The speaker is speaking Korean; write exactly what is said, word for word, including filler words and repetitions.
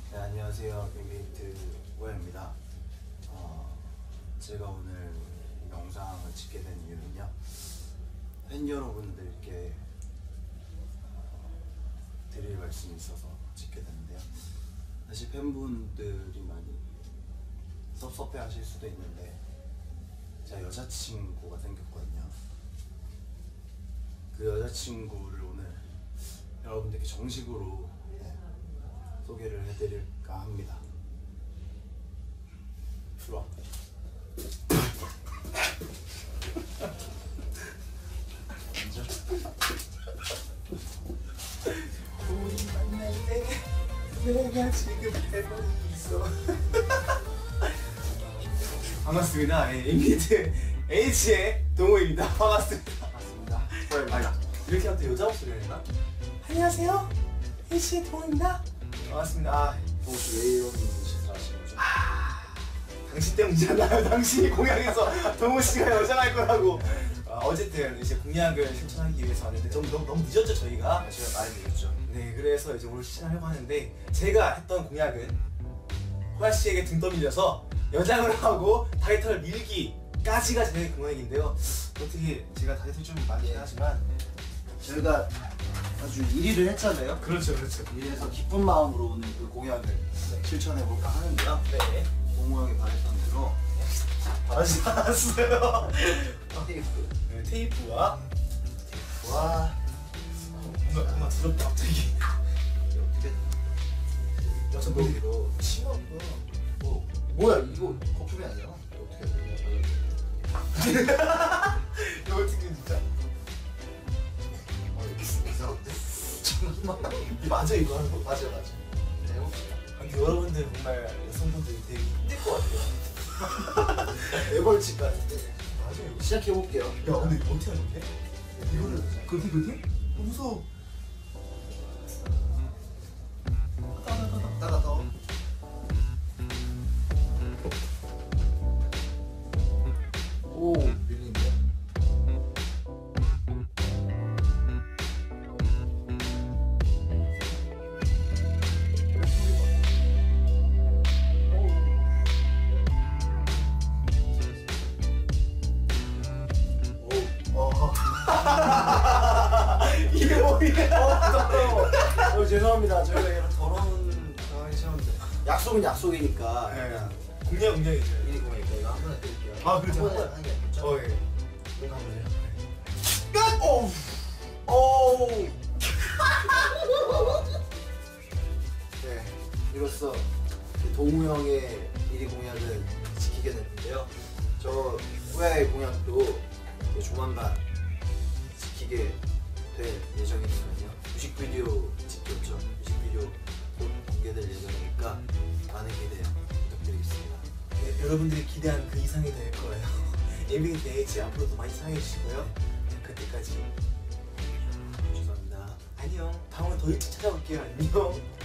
네, 안녕하세요. 빅게이트 오야입니다. 어, 제가 오늘 영상을 찍게 된 이유는요, 팬 여러분들께 어, 드릴 말씀이 있어서 찍게 됐는데요. 사실 팬분들이 많이 섭섭해 하실 수도 있는데, 제가 여자친구가 생겼거든요. 그 여자친구를 오늘 여러분들께 정식으로 네, 소개를 해드릴까 합니다. 들어와. 앉아. 우리 만날 때 내가 지금 해보고 있어. 반갑습니다. 네, 인피니트 H의 동호입니다. 반갑습니다. 반갑습니다. 아니, 이렇게 하면 또 여자 목소리를 했나? 안녕하세요. H의 동호입니다. 반갑습니다. 아, 혹시 왜 이런 짓을 하시는 거죠? 아, 당신 때문이잖아요. 당신이 공약에서 동호 씨가 여장할 거라고. 아, 어쨌든 이제 공약을 실천하기 위해서 왔는데 좀 너무, 너무 늦었죠 저희가. 아, 제가 많이 늦었죠. 네, 그래서 이제 오늘 실천하려고 하는데, 제가 했던 공약은 호야 씨에게 등 떠밀려서 여장을 하고 다이어트를 밀기까지가 제 공약인데요. 어떻게 제가 다이어트 좀 많이 하지만 저희가 아주 일 위를 했잖아요. 그렇죠, 그렇죠. 일 위에서 기쁜 마음으로 오늘 그 공약을 네, 실천해볼까 하는데요. 네. 동호 형이 바랬던 대로 아직 안 왔어요. 테이프. 네, 테이프와 와, 뭔가 뭔가 두렵다 갑자기. 어떻게 여성분으로 심하구나. 뭐 뭐야 이거 거품이 아니야? 어떻게 발라줘? 이거 어떻게 진짜? 어, 이거 이상한데? 잠깐만. 이거 맞아 이거 하는 거? 맞아 맞아. 네, 해봅시다. 아니, 여러분들 정말 여성분들이 되게 힘들 것 같아요. 애벌집 같은데. 맞아 이거. 시작해볼게요. 야 근데 이거 어떻게 하는 건데? 이거는 그렇게 그렇게? 어, 무서워. 따가 더. 오, 밀린데? 어. 이게 뭐야? 어, 죄송합니다. 저희가 이런 더러운 상황이 싫었는데 약속은 약속이니까 네. 그냥 공략 공략이죠. 미리 공약이니까 이거 한 번에 드릴게요. 아, 그렇죠. 한 번에 하는 게 아니죠? 어 예. 이거 한번 해요. 끝! 오! 오! 네, 이로써 동우 형의 일 위 공약을 지키게 됐는데요. 저 후야의 공약도 이제 조만간 지키게 될 예정이니까요. 뮤직비디오 찍겠죠. 뮤직비디오 곧 공개될 예정이니까 많은 기대 부탁드리겠습니다. 네, 여러분들이 기대한 그 이상이 될 거예요. 엠비게이트 H 앞으로도 많이 사랑해 주시고요. 네, 그때까지 죄송합니다. 안녕. 다음에 더 일찍 찾아올게요. 안녕.